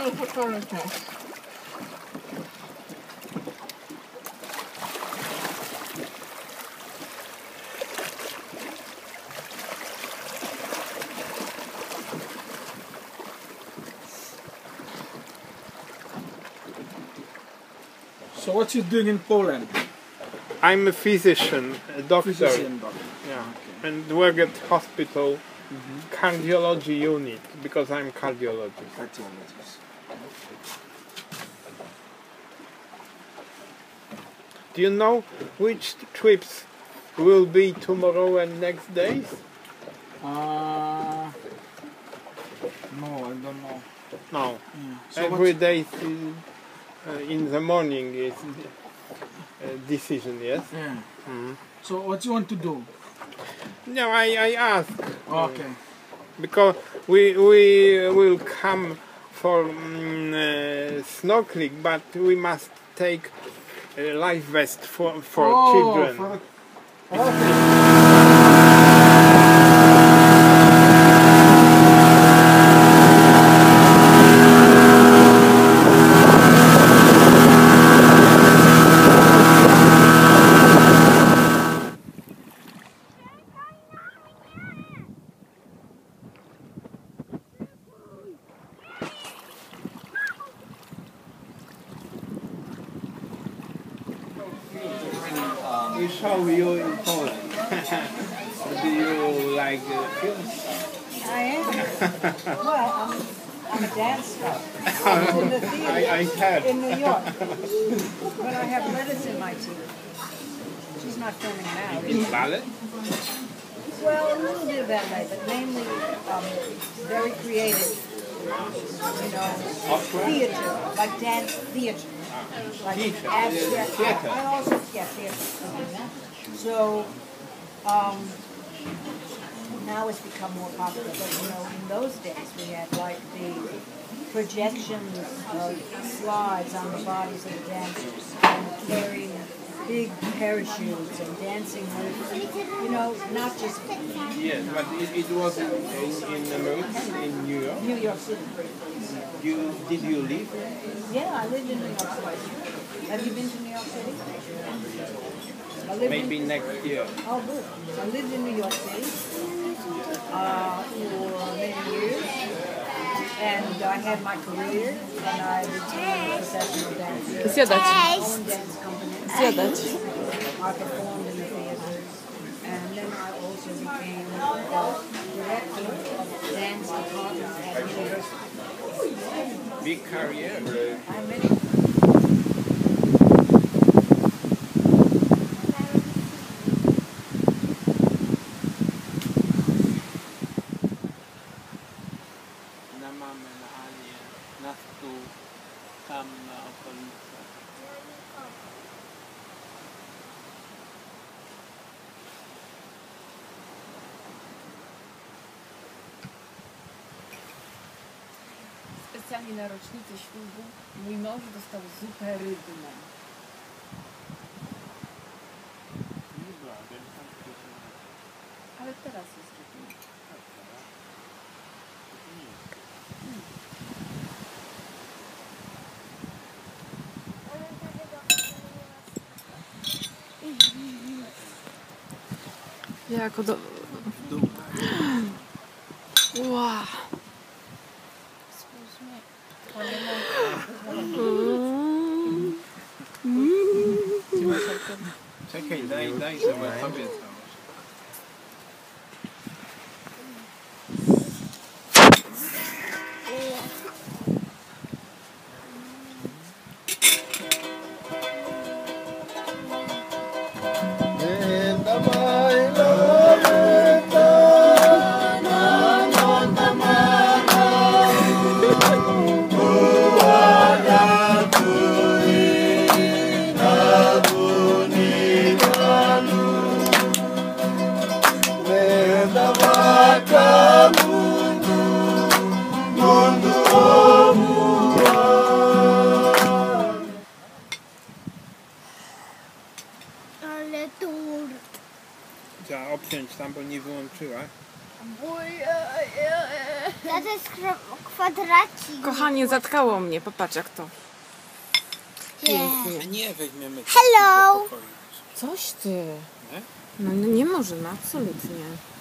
So what you doing in Poland? I'm a physician, a doctor. Physician doctor. Yeah, Okay. and work at hospital, cardiology unit, because I'm cardiologist. Cardiologist. Do you know which trips will be tomorrow and next days? No, I don't know. No. Yeah. So Every day in the morning is a decision, yes? Yeah. Mm. So what you want to do? No, I ask. Okay. Because we will come for snorkeling, but we must take a life vest for children. We show you in Poland. Do you like films? I am. Well, I'm a dance star. I was in the theater I heard. in New York. But I have lettuce in my teeth. She's not filming now. In ballet? Well, a little bit of ballet, but mainly very creative. You know, Opera? theater, like dance theater. Like Theater. abstract. Theater. And also, yeah, theater. So, now it's become more popular, but you know, in those days we had like the projections of slides on the bodies of the dancers and carrying big parachutes and dancing with, you know, not just Yes, but it was in America, in New York. New York City. Did you live? Yeah, I lived in New York City. Have you been to New York City? I lived Maybe next year. Oh, good. I lived in New York City for many years, and I had my career, and I became a professional dancer. Zjadać. My own dance company. Zjadać. I performed in the theaters, and then I also became the director of dance department at university. Big career. I many. Na mamę, na Anię, na stół, tam na okolice. Specjalnie na rocznicę ślubu mój mąż dostał zupę rybną. Ale teraz jest rybna. Jako do... Wow. Czekaj, daj, żeby tobie to. Ale dur. Trzeba obciąć tam, bo nie wyłączyła. To jest kwadracik. Kochanie, zatkało mnie. Popatrz jak to. Pięknie. Nie weźmiemy Hello. do pokoju. Coś ty. Nie? No nie można, absolutnie.